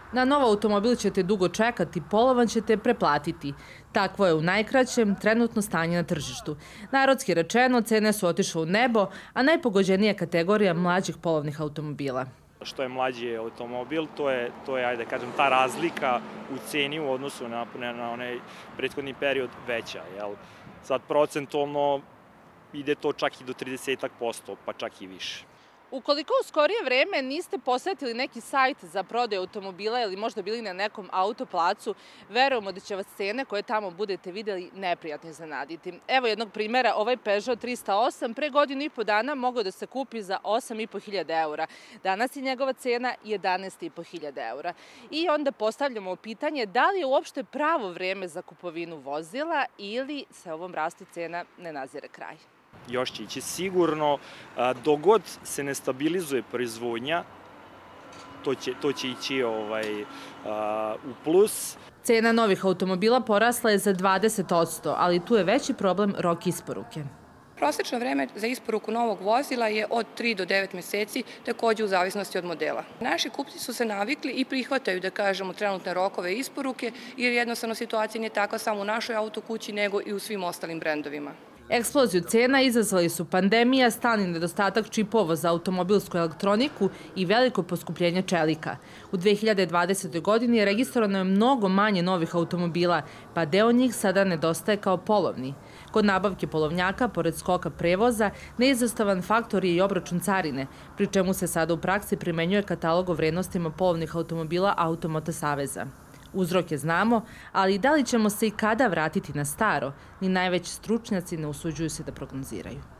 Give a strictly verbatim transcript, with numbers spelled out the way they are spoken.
Na nov automobil ćete dugo čekati, polovan ćete preplatiti. Takvo je u najkraćem trenutno stanje na tržištu. Narodski rečeno, cene su otišle u nebo, a najpogođenija kategorija mlađih polovnih automobila. Što je mlađi automobil, to je, to je, ajde kažem, ta razlika u ceni u odnosu na, na onaj prethodni period veća. Jel? Sad procentualno ide to čak i do trideset posto, pa čak i više. Ukoliko u skorije vreme niste posetili neki sajt za prodaju automobila ili možda bili na nekom autoplacu, verujemo da će vas cene koje tamo budete videli neprijatno iznenaditi. Evo jednog primjera, ovaj Peugeot trista osam pre godinu i po dana mogao da se kupi za osam i po hiljada eura. Danas je njegova cena jedanaest i po hiljada eura. I onda postavljamo pitanje da li je uopšte pravo vreme za kupovinu vozila ili se ovom rastu cena ne nazire kraj. Još će ići sigurno, dogod se ne stabilizuje proizvodnja, to će, to će ići ovaj, u plus. Cena novih automobila porasla je za dvadeset posto, ali tu je veći problem rok isporuke. Prosečno vreme za isporuku novog vozila je od tri do devet meseci, takođe u zavisnosti od modela. Naši kupci su se navikli i prihvataju, da kažemo, trenutne rokove isporuke, jer jednostavno situacija nije takva samo u našoj autokući, nego i u svim ostalim brendovima. Eksploziju cena izazvali su pandemija, stalni nedostatak čipova za automobilsku elektroniku i veliko poskupljenje čelika. U dve hiljade dvadesetoj. godini registrovano je mnogo manje novih automobila, pa deo njih sada nedostaje kao polovni. Kod nabavke polovnjaka, pored skoka prevoza, neizostavan faktor je i obračun carine, pri čemu se sada u praksi primenjuje katalog o vrednostima polovnih automobila Automota saveza. Uzroke znamo, ali da li ćemo se i kada vratiti na staro, ni najveći stručnjaci ne usuđuju se da prognoziraju.